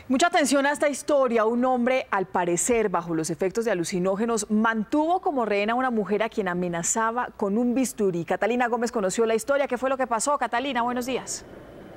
Mucha atención a esta historia. Un hombre, al parecer bajo los efectos de alucinógenos, mantuvo como rehén a una mujer a quien amenazaba con un bisturí. Catalina Gómez conoció la historia. ¿Qué fue lo que pasó? Catalina, buenos días.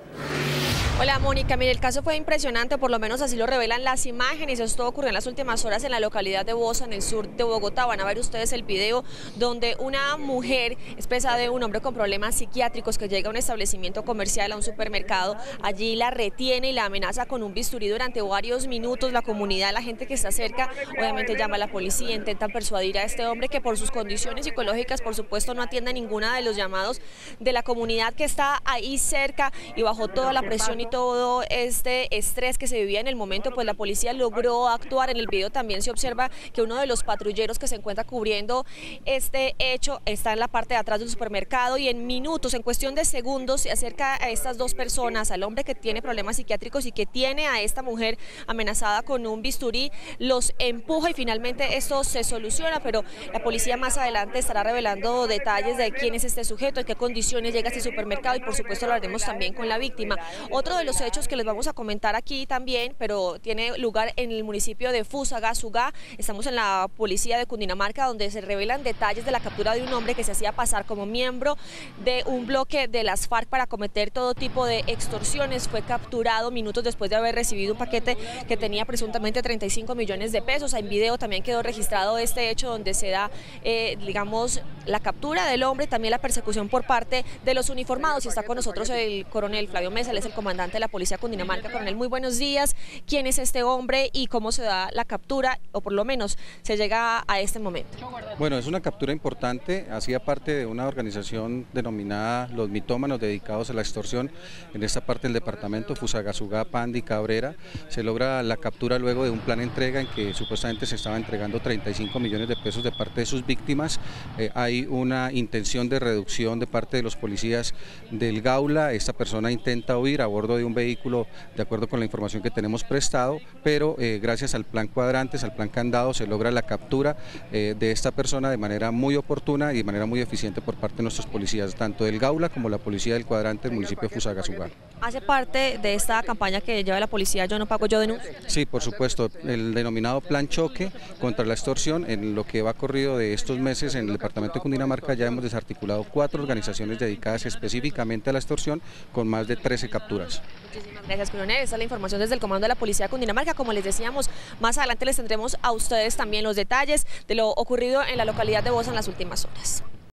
Hola Mónica, mire, el caso fue impresionante, por lo menos así lo revelan las imágenes. Esto ocurrió en las últimas horas en la localidad de Bosa, en el sur de Bogotá. Van a ver ustedes el video donde una mujer, expresa de un hombre con problemas psiquiátricos que llega a un establecimiento comercial, a un supermercado, allí la retiene y la amenaza con un bisturí durante varios minutos. La comunidad, la gente que está cerca, obviamente llama a la policía, intentan persuadir a este hombre que por sus condiciones psicológicas, por supuesto, no atiende ninguna de los llamados de la comunidad que está ahí cerca, y bajo toda la presión y todo este estrés que se vivía en el momento, pues la policía logró actuar. En el video también se observa que uno de los patrulleros que se encuentra cubriendo este hecho está en la parte de atrás del supermercado, y en minutos, en cuestión de segundos, se acerca a estas dos personas, al hombre que tiene problemas psiquiátricos y que tiene a esta mujer amenazada con un bisturí, los empuja y finalmente esto se soluciona, pero la policía más adelante estará revelando detalles de quién es este sujeto, en qué condiciones llega a este supermercado, y por supuesto lo haremos también con la víctima. Otro de los hechos que les vamos a comentar aquí también, pero tiene lugar en el municipio de Fusagasugá. Estamos en la policía de Cundinamarca, donde se revelan detalles de la captura de un hombre que se hacía pasar como miembro de un bloque de las FARC para cometer todo tipo de extorsiones. Fue capturado minutos después de haber recibido un paquete que tenía presuntamente 35 millones de pesos. En video también quedó registrado este hecho donde se da, digamos, la captura del hombre, también la persecución por parte de los uniformados. Y está con nosotros el coronel Flavio Mesa, él es el comandante de la policía de Cundinamarca. Coronel, muy buenos días. ¿Quién es este hombre y cómo se da la captura, o por lo menos se llega a este momento? Bueno, es una captura importante, hacía parte de una organización denominada Los Mitómanos, dedicados a la extorsión en esta parte del departamento, Fusagasugá, Pandi, Cabrera. Se logra la captura luego de un plan de entrega en que supuestamente se estaba entregando 35 millones de pesos de parte de sus víctimas. Hay una intención de reducción de parte de los policías del Gaula. Esta persona intenta huir a bordo de un vehículo, de acuerdo con la información que tenemos prestado, pero gracias al plan Cuadrantes, al plan Candado, se logra la captura de esta persona de manera muy oportuna y de manera muy eficiente por parte de nuestros policías, tanto del Gaula como la policía del Cuadrante del municipio de Fusagasugá. ¿Hace parte de esta campaña que lleva la policía Yo No Pago, Yo Denuncio? Sí, por supuesto, el denominado Plan Choque contra la extorsión. En lo que va corrido de estos meses en el departamento de Cundinamarca ya hemos desarticulado 4 organizaciones dedicadas específicamente a la extorsión, con más de 13 capturas. Muchísimas gracias, coronel. Esta es la información desde el comando de la policía de Cundinamarca. Como les decíamos, más adelante les tendremos a ustedes también los detalles de lo ocurrido en la localidad de Bosa en las últimas horas.